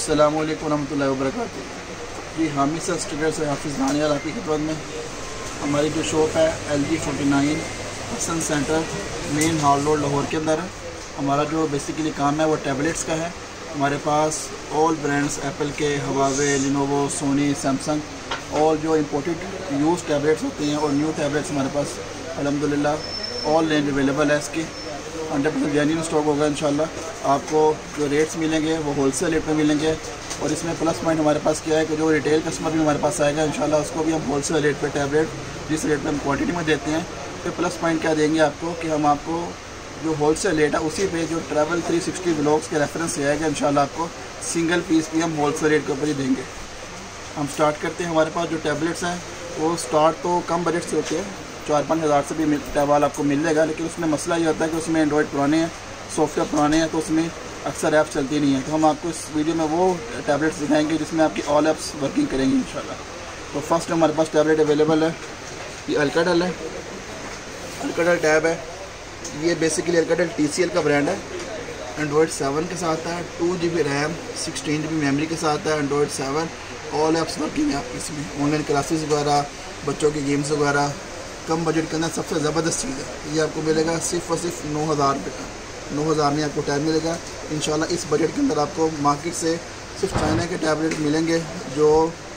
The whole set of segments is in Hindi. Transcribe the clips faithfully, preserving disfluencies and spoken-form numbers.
अस्सलामु अलैकुम रहमतुल्लाहि व बरकातुहू। जी हामिद सर स्टूडियो से हाफिज़ दानियाल आपकी खिदमत में। हमारी जो शॉप है L G forty nine Hassan centre main hall road Lahore के अंदर है। हमारा जो बेसिकली काम है वो टैबलेट्स का है। हमारे पास ऑल ब्रांड्स एप्पल के, हवावे, लिनोवो, सोनी, सैमसंग और जो इम्पोर्टेड यूज़ टैबलेट्स होती हैं और न्यू टैबलेट्स हमारे पास अल्हम्दुलिल्लाह ऑल रेंज अवेलेबल है। इसकी हंड्रेड परसेंट जेन्युइन स्टॉक होगा इंशाल्लाह। आपको जो रेट्स मिलेंगे वो होलसेल रेट में मिलेंगे। और इसमें प्लस पॉइंट हमारे पास क्या है कि जो रिटेल कस्टमर भी हमारे पास आएगा इंशाल्लाह उसको भी हम होलसेल रेट पे टैबलेट जिस रेट पे हम क्वांटिटी में देते हैं, तो प्लस पॉइंट क्या देंगे आपको कि हम आपको जो होलसेल रेट है उसी पे जो ट्रैवल थ्री सिक्सटी व्लॉग्स के रेफरेंस से आएगा इंशाल्लाह आपको सिंगल पीस भी हम होलसेल रेट के ऊपर ही देंगे। हम स्टार्ट करते हैं। हमारे पास जो टैबलेट्स हैं वो स्टार्ट तो कम बजट से होते हैं, चार पाँच हज़ार से भी टैबल आपको मिल जाएगा। लेकिन उसमें मसला ये होता है कि उसमें एंड्रॉयड पुराने हैं, सॉफ्टवेयर पुराने हैं, तो उसमें अक्सर ऐप्स चलती नहीं है। तो हम आपको इस वीडियो में वो टैबलेट्स दिखाएंगे जिसमें आपकी ऑल ऐप्स वर्किंग करेंगी इंशाल्लाह। तो फर्स्ट हमारे पास टैबलेट अवेलेबल है, ये अल्काडेल है। अल्काडेल टैब है, ये basically Alcatel T C L का ब्रांड है। एंड्रॉयड सेवन के साथ है, two G B RAM, sixteen G B memory के साथ है। Android seven all apps working है आपकी इसमें। ऑनलाइन क्लासेस वगैरह, बच्चों की गेम्स वगैरह, कम बजट के अंदर सबसे ज़बरदस्त चीज़ है। ये आपको मिलेगा सिर्फ और सिर्फ नौ हज़ार रुपये का। नौ हज़ार में आपको टैब मिलेगा इंशाल्लाह। इस बजट के अंदर आपको मार्केट से सिर्फ चाइना के टैबलेट मिलेंगे जो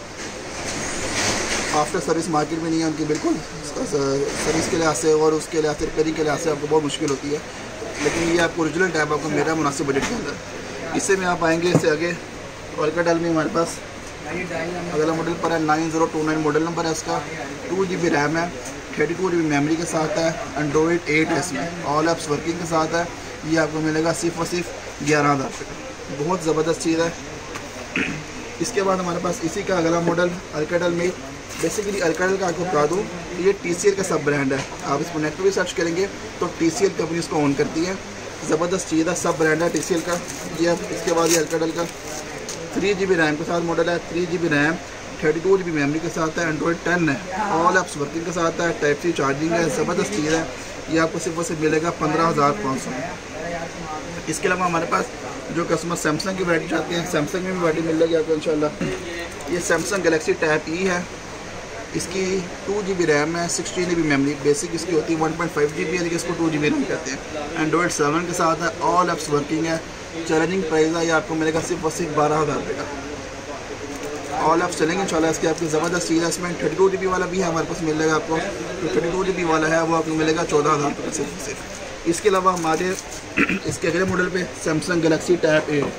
आफ्टर सर्विस मार्केट में नहीं है उनकी, बिल्कुल सर्विस के लिहाज से और उसके लिहाज से रिपेयरिंग के लिहाज से आपको बहुत मुश्किल होती है। लेकिन ये आपको ओरिजिनल टैब आपको मेरा मुनासिब बजट के अंदर। इससे में आप आएँगे इससे आगे अल्काडेल में हमारे पास अगला मॉडल पर है nine zero two nine model number है इसका। टू जी बी रैम है, thirty two G B memory के साथ है। एंड्रॉयड एट है इसमें, ऑल ऐप्स वर्किंग के साथ है। ये आपको मिलेगा सिर्फ और सिर्फ ग्यारह हज़ार रुपये का। बहुत ज़बरदस्त चीज़ है। इसके बाद हमारे पास इसी का अगला मॉडल अल्काडेल में, बेसिकली अल्काडेल का आपको बता दूँ ये टी सी एल का सब ब्रांड है। आप इसको नेट पर भी सर्च करेंगे तो टी सी एल कंपनी इसको ऑन करती है। ज़बरदस्त चीज़ है, सब ब्रांड है टी सी एल का। ये इसके बाद ये अल्काडेल का थ्री जी बी रैम के साथ मॉडल है। Three G B RAM, thirty two G B memory के साथ है। एंड्रॉयड टेन है, ऑल ऐप्स वर्किंग के साथ है। टाइप सी चार्जिंग है, ज़बरदस्त चीज़ है। ये आपको सिर्फ और सिर्फ मिलेगा पंद्रह हज़ार पाँच सौ। इसके अलावा हमारे पास जो कस्टमर सैमसंग की वैरायटी चाहते हैं, सैमसंग में भी वैरायटी मिल जाएगी आपको इंशाल्लाह। ये सैमसंग गैलेक्सी टाइप ई है। इसकी टू जी बी रैम है, sixteen G B memory. Basic इसकी होती है one point five G B है, लेकिन इसको टू जी बी रैम कहते हैं। एंड्रॉयड सेवन के साथ है, ऑल ऐप्स वर्किंग है। चैलेंजिंग प्राइस है, ये आपको मिलेगा सिर्फ और सिर्फ बारह हज़ार रुपये का। ऑल ऐप्स चलेंगे इंशाल्लाह। इसकी आपकी ज़बरदस्त चीज़ है। इसमें थर्टी टू जी बी वाला भी है हमारे पास, मिल जाएगा आपको। जो थर्टी टू जी बी वाला है वो आपको मिलेगा चौदह हज़ार रुपये का सिर्फ सिर्फ। इसके अलावा हमारे इसके अगले मॉडल पे सैमसंग गैलेक्सी टैब ए,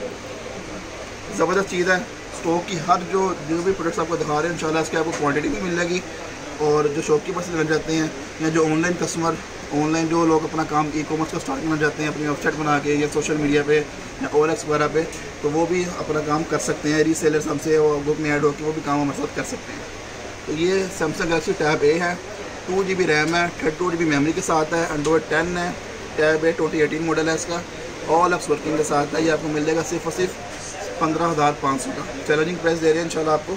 ज़बरदस्त चीज़ है। स्टॉक की हर जो जो भी प्रोडक्ट्स आपको दिखा रहे हैं इंशाल्लाह इसकी आपको क्वांटिटी भी मिल जाएगी। और जो शॉपकीपर्स बन जाते हैं या जो ऑनलाइन कस्टमर, ऑनलाइन जो लोग अपना काम ई कॉमर्स का स्टार्ट करना चाहते हैं अपनी वेबसाइट बना के या सोशल मीडिया पे या ओ एल एक्स वगैरह पे, तो वो भी अपना काम कर सकते हैं। रीसेलर्स हमसे और ग्रुप में ऐड होकर वो भी काम हमारे साथ कर सकते हैं। तो ये सैमसंग गैलेक्सी टैब ए है। टू जी बी रैम है, thirty two G B memory के साथ है। एंड्रॉयड टेन है। Tab A twenty eighteen model है इसका, ऑल ऐप्स वर्किंग के साथ है। ये आपको मिल जाएगा सिर्फ और सिर्फ पंद्रह हज़ार पाँच सौ का। चैलेंजिंग प्राइस दे रहे हैं इंशाल्लाह आपको।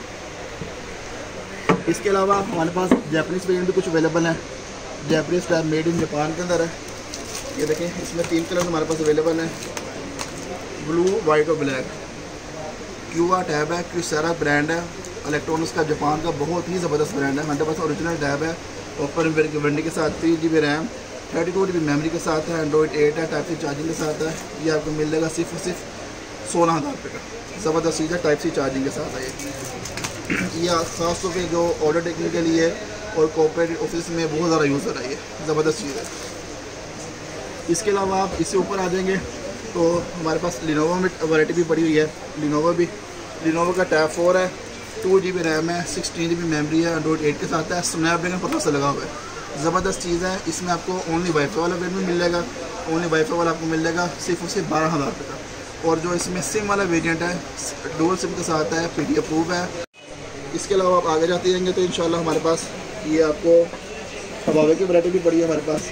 इसके अलावा हमारे पास जापानीज़ वेरिएंट भी कुछ अवेलेबल है। Japanese tab made in Japan के अंदर है। ये देखें, इसमें तीन कलर हमारे पास अवेलेबल हैं, ब्लू, वाइट और ब्लैक। क्यूआ टैब है, क्यूसेरा ब्रांड है। इलेक्ट्रॉनिक्स का जापान का बहुत ही ज़बरदस्त ब्रांड है। हमारे पास ओरिजिनल टैब है, ओपन वारंटी के साथ। Three G B RAM, thirty two G B memory के सात है। एंड्रॉयड एट है, टाइप सी चार्जिंग के साथ है। ये आपको मिल जाएगा सिर्फ और सिर्फ सोलह हज़ार रुपये का। ज़बरदस्त चीज़ है, टाइप सी चार्जिंग के साथ है। ये ये ख़ास तौर पे जो ऑर्डर टेकिंग के लिए और कॉर्पोरेट ऑफिस में बहुत ज़्यादा यूज़ हो रहा है। ये ज़बरदस्त चीज़ है। इसके अलावा आप इससे ऊपर आ जाएंगे तो हमारे पास लिनोवो में वैरायटी भी पड़ी हुई है। लिनोवो भी लिनोवो का टैब फोर है, टू जी बी रैम है, सिक्सटीन जी बी मेमरी है। एंड्रॉयड एट के साथ है। स्नैपड्रैगन प्रोसेसर लगा हुआ है। ज़बरदस्त चीज़ है। इसमें आपको ओनली वाईफाई वाला वेरिएंट भी मिल जाएगा। ओनली वाईफाई वाला आपको मिल जाएगा सिर्फ और सिर्फ बारह हज़ार रुपये का। और जो इसमें सिम वाला वेरिएंट है, डुअल सिम के साथ है, पी डी अप्रूव है। इसके अलावा आप आगे जाते जाएंगे तो इंशाल्लाह हमारे पास ये आपको हवावे की वैरायटी भी पड़ी है हमारे पास।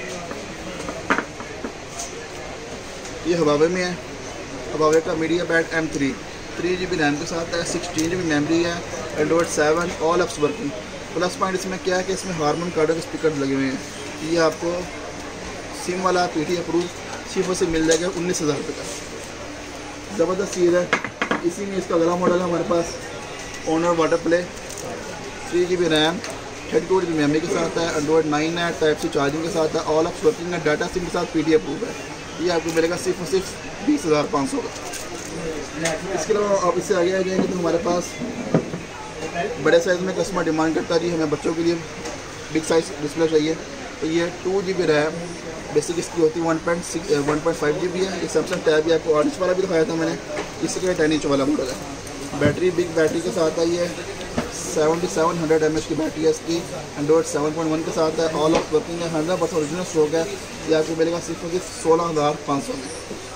ये हवावे में है, हवावे का MediaPad M three, three G B RAM के साथ है, सिक्सटीन जी बी मेमरी है। Android seven, all apps working. Plus point इसमें क्या है कि इसमें हारमोन कार्डो के स्पीकर लगे हुए हैं। ये आपको सिम वाला पी टी अप्रूव सिर्फ से मिल जाएगा उन्नीस हज़ार रुपये का। ज़बरदस्त चीज़ है। इसी में इसका अगला मॉडल है हमारे पास Honor water play, three G B RAM, thirty two G B memory के साथ है, एंड्रॉइड नाइन है, टाइप सी चार्जिंग के साथ है, ऑल ऑफ वर्किंग है, डाटा सिम के साथ पी डी एफ प्रूफ है। ये आपको मिलेगा सिर्फ और सिर्फ बीस हज़ार पाँच सौ का। इसके अलावा आप इससे आगे आ जाएंगे तो हमारे पास बड़े साइज़ में कस्टमर डिमांड करता है जी हमें बच्चों के लिए बिग साइज़ डिस्प्ले चाहिए, तो ये two G B RAM basic इसकी होती है one point six one point five G B है। ये सैमसंग टैब भी आपको आठ इंच वाला भी दिखाया था मैंने, इसके टेन इंच वाला मॉडल है। बैटरी बिग बैटरी के साथ है, ये seventy seven hundred M H की बैटरी है इसकी, एंड्रॉइड सेवन पॉइंट वन के साथ है, ऑल ऑफ वर्किंग है, हंड्रेड परसेंट ओरिजिनल स्टॉक है। ये आपको मिलेगा सिर्फ सिर्फ सोलह हज़ार पाँच सौ में।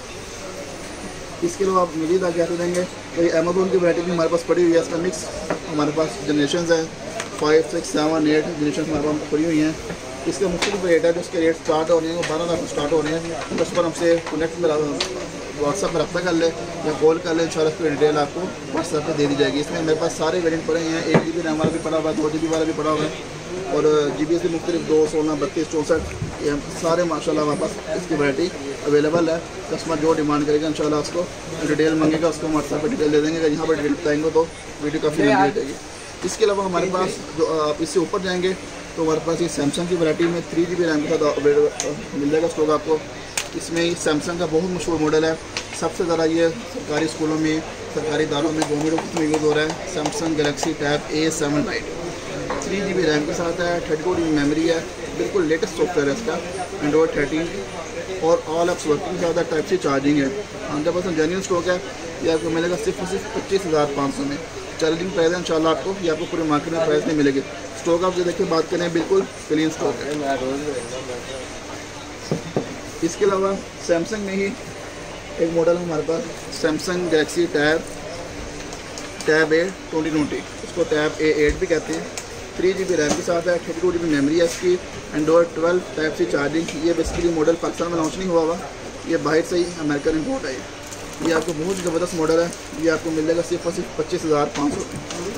इसके अलावा आप मजीद आगे आते देंगे तो ये अमेजोन की वैरायटी भी हमारे पास पड़ी हुई है। इसका मिक्स हमारे पास जनरेशन है, five six seven eight generation हमारे पास पड़ी हुई हैं। इसके मुख्तलिफ रेट है, जो इसके रेट स्टार्ट हो रहे हैं वो बारह हज़ार से स्टार्ट हो रहे हैं। कस्टमर हमसे कनेक्ट में व्हाट्सएप पर रब्ता कर ले या कॉल कर ले, इंशाल्लाह इसकी डिटेल आपको व्हाट्सएप पे दे दी जाएगी। इसमें मेरे पास सारे वेरिएंट पड़े हैं, एक जी बी रैम वाला भी पड़ा हुआ है, दो जी बी वाला भी पड़ा हुआ है, और जी बी एस भी मुख्तलिफ दो सोलह बत्तीस चौंसठ ये सारे माशाल्लाह हमारे पास इसकी वैरायटी अवेलेबल है। कस्टमर जो डिमांड करेगा इंशाल्लाह उसको डिटेल मांगेगा, उसको व्हाट्सएप पर डिटेल दे देंगे। अगर यहाँ पर डिटेल बताएंगे तो वीडियो काफ़ी लंबी हो जाएगी। इसके अलावा हमारे पास जो आप इससे ऊपर जाएंगे तो हमारे पास ये सैमसंग की वैरायटी में थ्री जी बी रैम के साथ मिल जाएगा स्टॉक आपको। इसमें सैमसंग का बहुत मशहूर मॉडल है, सबसे ज़्यादा ये सरकारी स्कूलों में, सरकारी इदारों में, गवर्नमेंट ऑफिस में यूज़ हो रहा है। Samsung Galaxy tab A seven lite three G B RAM के साथ है, thirty two G B memory है, बिल्कुल लेटेस्ट सॉफ्टवेयर है इसका, एंड्रॉइड थर्टीन, और ऑल एप्स वर्किंग के साथ है, टाइप सी चार्जिंग है, हंड्रेड परसेंट जेन्युइन स्टॉक है। ये आपको मिलेगा सिर्फ और सिर्फ पच्चीस हज़ार पाँच सौ में। चैलेंजिंग प्राइस है इंशाल्लाह आपको, ये आपको पूरे मार्केट में प्राइस नहीं मिलेगी। स्टॉक आप जो देखिए बात करें बिल्कुल क्लीन स्टॉक है। इसके अलावा सैमसंग में ही एक मॉडल है हमारे पास, Samsung Galaxy tab tab A twenty twenty, इसको टैब ए एट भी कहते हैं। थ्री जी बी रैम के साथ है, thirty two G B memory है इसकी, Android twelve, type C charging. ये बेसिकली मॉडल पाकिस्तान में लॉन्च नहीं हुआ हुआ, ये बाहर से ही अमेरिकन इंपोर्ट है। ये आपको बहुत ज़बरदस्त मॉडल है, ये आपको मिल जाएगा सिर्फ और सिर्फ पच्चीस हज़ार पाँच सौ।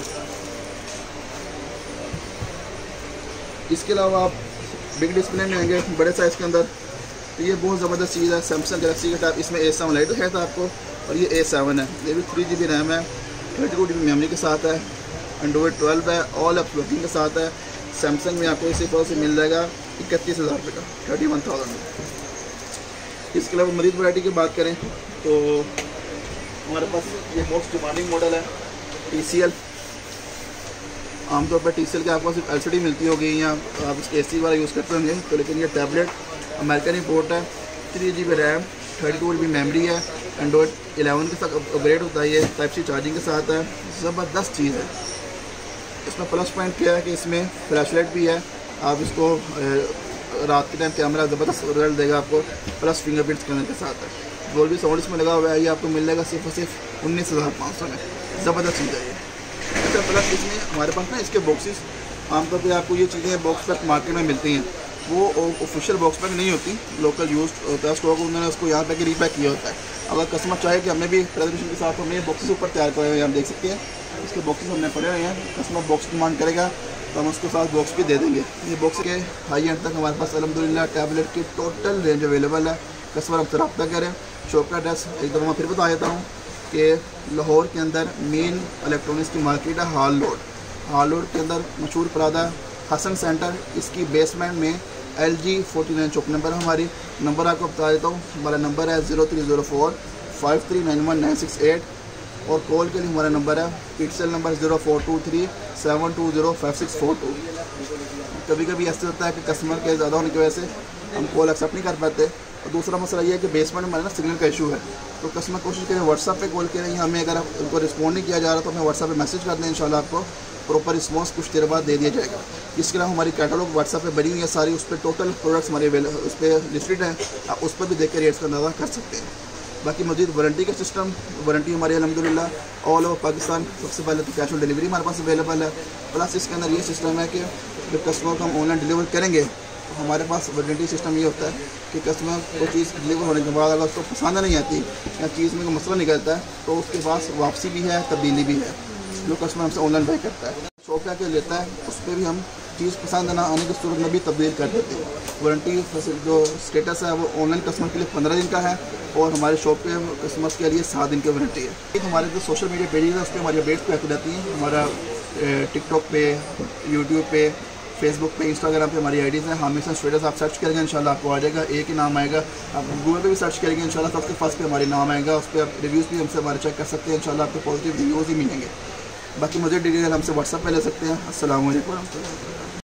इसके अलावा आप बिग डिस्प्ले में आएंगे बड़े साइज़ के अंदर, तो ये बहुत ज़बरदस्त चीज़ है सैमसंग गैलेक्सी का टैब। इसमें ए सेवन लाइट है था आपको, और ये ए सेवन है, ये भी थ्री जी बी रैम है, thirty two G B memory के साथ है, एंड्रॉइड ट्वेल्व है, ऑल एप्स वर्किंग के साथ है। सैमसंग में आपको इसी तरह से मिल जाएगा इकतीस हज़ार रुपये का, थर्टी वन थाउजेंड। इसके अलावा मरीज वैरायटी की बात करें तो हमारे पास ये मोस्ट डिमांडिंग मॉडल है टी सी एल। आमतौर पर टी सी एल के आपको सिर्फ एल सी डी मिलती होगी या आप इसके ए सी वाला यूज़ करते होंगे, तो लेकिन ये टैबलेट अमेरिकन इंपोर्ट है, three G B RAM, thirty two G B memory है, एंड्रॉइड इलेवन के साथ अपग्रेड होता है, ये टाइप सी चार्जिंग के साथ है। ज़बरदस्त चीज़ है। इसमें प्लस पॉइंट क्या है कि इसमें फ्लैशलाइट भी है, आप इसको रात के टाइम कैमरा ज़बरदस्त रिजल्ट देगा आपको, प्लस फिंगरप्रिंट स्कैनर के साथ है। डोल्बी साउंड इसमें लगा हुआ है, ये आपको मिल जाएगा सिर्फ और सिर्फ उन्नीस हज़ार पाँच सौ में। ज़बरदस्त चीज़ है ये। अच्छा, प्लस इसमें हमारे पास ना इसके बॉक्सेस आमतौर पे आपको ये चीज़ें बॉक्स पैक मार्केट में मिलती हैं, वो ऑफिशियल बॉक्स पैक नहीं होती, लोकल यूज होता है स्टॉक, उन्होंने उसको यहाँ पे रीपैक किया होता है। अगर कस्टमर चाहे कि हमें भी प्रेजेंटेशन के साथ हमें बॉक्सेस ऊपर तैयार करे हुए हैं, आप देख सकते हैं इसके बॉक्सेस हमने पड़े हुए हैं। कस्टमर बॉक्स डिमांड करेगा तो हम उसके साथ बॉक्स भी दे देंगे। ये बॉक्स के हाई एंड तक हमारे पास अल्हम्दुलिल्लाह टैबलेट की टोटल रेंज अवेलेबल है। कस्टमर हमसे रब्ता करें। शॉप का एड्रेस एक दफ़ा मैं फिर बता देता हूँ कि लाहौर के अंदर मेन इलेक्ट्रॉनिक्स की मार्केट है हाल रोड, हाल रोड के अंदर मशहूर परादा हसन सेंटर, इसकी बेसमेंट में एल जी फोर्टी नाइन चौक नंबर है हमारी। नंबर आपको बता देता हूँ, हमारा नंबर है zero three zero four five three nine one nine six eight, और कॉल के लिए हमारा नंबर है pixel number zero four two three seven two zero five six four two. कभी कभी ऐसे होता है कि कस्टमर के ज़्यादा होने की वजह से हम कॉल एक्सेप्ट नहीं कर पाते, और दूसरा मसला ये है कि बेसमेंट में हमारे ना सिग्नल का इशू है, तो कस्टमर कोशिश करें व्हाट्सएप पे कॉल करें, हमें अगर उनको रिस्पॉन्ड नहीं किया जा रहा तो हमें व्हाट्सएप पे मैसेज कर दें, इंशाल्लाह आपको प्रॉपर रिस्पॉन्स कुछ देर बाद दे दिया जाएगा। इसके अलावा हमारी कैटलॉग व्हाट्सएप पे बनी हुई है सारी, उस पर टोटल प्रोडक्ट्स हमारे उस पर लिस्टेड हैं, आप उस पर भी देख के रेट्स का अंदाज़ा कर सकते हैं। बाकी मज़ीद वारंटी का सिस्टम, वारंटी हमारी अल्हम्दुलिल्लाह ऑल ओवर पाकिस्तान, सबसे पहले तो कैश ऑन डिलीवरी हमारे पास अवेलेबल है। प्लस इसके अंदर ये सिस्टम है कि जब कस्टमर को हम ऑनलाइन डिलीवर करेंगे तो हमारे पास वारंटी सिस्टम ये होता है कि कस्टमर को चीज़ डिलीवर होने के बाद अगर उसको पसंद नहीं आती या चीज़ में कोई मसला निकलता है तो उसके पास वापसी भी है, तब्दीली भी है, जो कस्टमर हमसे ऑनलाइन बाई करता है। शॉप पे आके लेता है उस पर भी हम चीज़ पसंद ना आने की सूरत में भी तब्दील कर देते हैं। वारंटी जो स्टेटस है वो ऑनलाइन कस्टमर के लिए पंद्रह दिन का है और हमारे शॉप पे कस्टमर्स के लिए सात दिन की वारंटी है। एक हमारे जो सोशल मीडिया पेजेस है उस पर हमारी अपडेट्स पे आती रहती हैं। हमारा टिकटॉक पे, यूट्यूब पे, फेसबुक पे, इंस्टाग्राम पे हमारी आईडीज़ हैं। हामिद हसन ट्रेडर्स आप सर्च करेंगे इंशाल्लाह आपको आ जाएगा, एक ही नाम आएगा। आप गूगल पे भी सर्च करेंगे इंशाल्लाह सबसे फर्स्ट पे हमारे नाम आएगा। उस पर आप रिव्यूज़ भी हमसे हमारे चेक कर सकते हैं, इंशाल्लाह आपको पॉजिटिव रिव्यूज़ ही मिलेंगे। बाकी मुझे डिटेल हमसे व्हाट्सअप पे ले सकते हैं। अस्सलाम वालेकुम।